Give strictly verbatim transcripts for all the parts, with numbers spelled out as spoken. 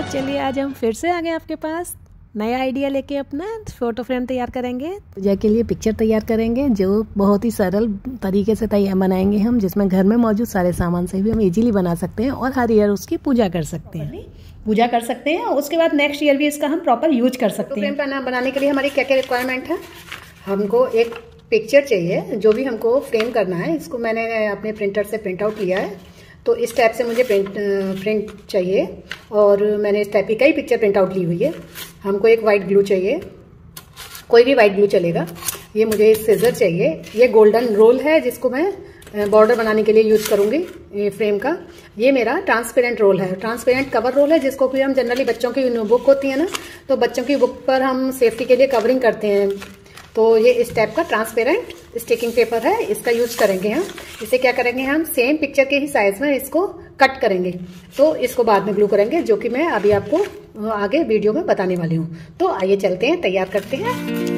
चलिए आज हम फिर से आ गए आपके पास नया आइडिया लेके अपना फ़ोटो फ्रेम तैयार करेंगे। पूजा के लिए पिक्चर तैयार करेंगे जो बहुत ही सरल तरीके से तैयार बनाएंगे हम, जिसमें घर में मौजूद सारे सामान से भी हम इजीली बना सकते हैं और हर ईयर उसकी पूजा कर सकते हैं पूजा कर सकते हैं और उसके बाद नेक्स्ट ईयर भी इसका हम प्रॉपर यूज कर सकते हैं। फ्रेम बनाने के लिए हमारी क्या क्या रिक्वायरमेंट है? हमको एक पिक्चर चाहिए जो भी हमको फ्रेम करना है। इसको मैंने अपने प्रिंटर से प्रिंट आउट लिया है, तो इस टाइप से मुझे प्रिंट प्रिंट चाहिए और मैंने इस टाइप की कई पिक्चर प्रिंट आउट ली हुई है। हमको एक वाइट ग्लू चाहिए, कोई भी वाइट ग्लू चलेगा। ये मुझे सीजर चाहिए। ये गोल्डन रोल है जिसको मैं बॉर्डर बनाने के लिए यूज करूंगी ये फ्रेम का। ये मेरा ट्रांसपेरेंट रोल है, ट्रांसपेरेंट कवर रोल है, जिसको कि हम जनरली बच्चों की बुक होती है ना, तो बच्चों की बुक पर हम सेफ्टी के लिए कवरिंग करते हैं। तो ये इस टाइप का ट्रांसपेरेंट स्टिकिंग पेपर है, इसका यूज करेंगे हम। इसे क्या करेंगे हम सेम पिक्चर के ही साइज में इसको कट करेंगे, तो इसको बाद में ग्लू करेंगे, जो कि मैं अभी आपको आगे वीडियो में बताने वाली हूँ। तो आइए चलते हैं, तैयार करते हैं।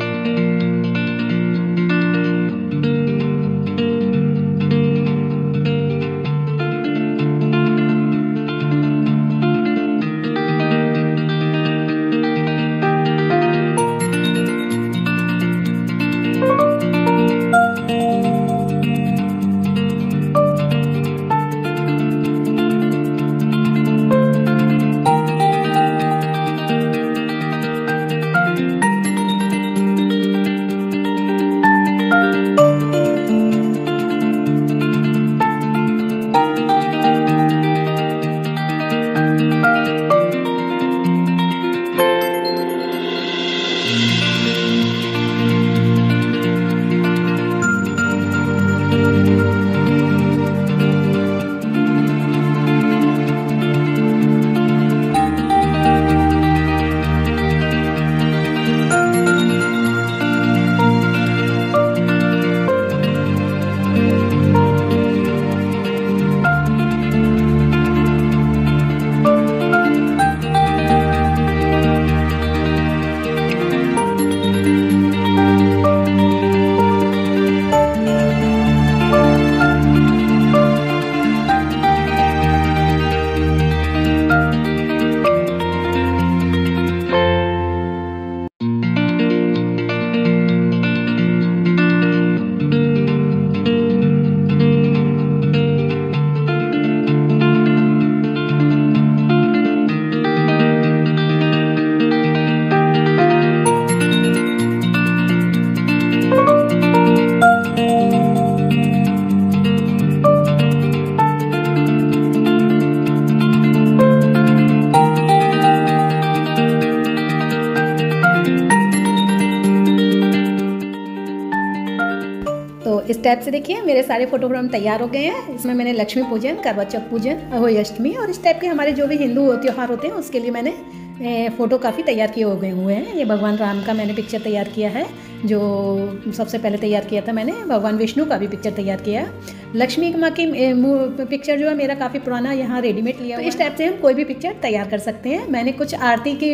इस टाइप से देखिए मेरे सारे फोटो फ्रेम तैयार हो गए हैं। इसमें मैंने लक्ष्मी पूजन, करवा चौथ पूजन, होली अष्टमी और इस टाइप के हमारे जो भी हिंदू त्योहार होते हैं उसके लिए मैंने फ़ोटो काफ़ी तैयार किए हो गए हुए हैं। ये भगवान राम का मैंने पिक्चर तैयार किया है, जो सबसे पहले तैयार किया था मैंने। भगवान विष्णु का भी पिक्चर तैयार किया। लक्ष्मी माँ की पिक्चर जो है मेरा काफ़ी पुराना यहाँ रेडीमेड लिया। तो इस टाइप से हम कोई भी पिक्चर तैयार कर सकते हैं। मैंने कुछ आरती की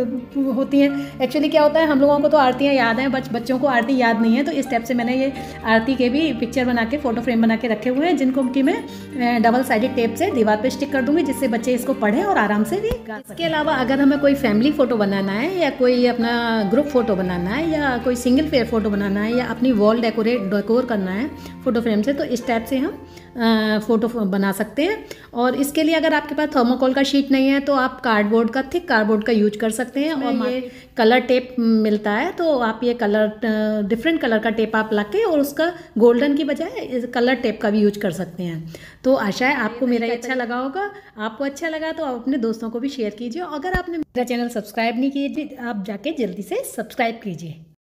होती हैं, एक्चुअली क्या होता है हम लोगों को तो आरतियाँ याद हैं, बच बच्चों को आरती याद नहीं है, तो इस टाइप से मैंने ये आरती के भी पिक्चर बना के फ़ोटो फ्रेम बना के रखे हुए हैं, जिनको कि मैं डबल साइडेड टेप से दीवार पर स्टिक कर दूँगी, जिससे बच्चे इसको पढ़ें और आराम से भी। इसके अलावा अगर हमें कोई फैमिली फ़ोटो बनाना है या कोई अपना ग्रुप फ़ोटो बनाना है या कोई सिंगल पेयर फ़ोटो बनाना है या अपनी वॉल डेकोरेट डेकोर करना है फ़ोटो फ्रेम से, तो इस टाइप से हम फ़ोटो बना सकते हैं। और इसके लिए अगर आपके पास थर्मोकोल का शीट नहीं है तो आप कार्डबोर्ड का, थिक कार्डबोर्ड का यूज कर सकते हैं। और ये कलर टेप मिलता है, तो आप ये कलर डिफरेंट कलर का टेप आप लाके और उसका गोल्डन की बजाय कलर टेप का भी यूज कर सकते हैं। तो आशा है आपको मेरा अच्छा लगा होगा। आपको अच्छा लगा तो आप अपने दोस्तों को भी शेयर कीजिए। अगर आपने मेरा चैनल सब्सक्राइब नहीं किया आप जाके जल्दी से सब्सक्राइब कीजिए।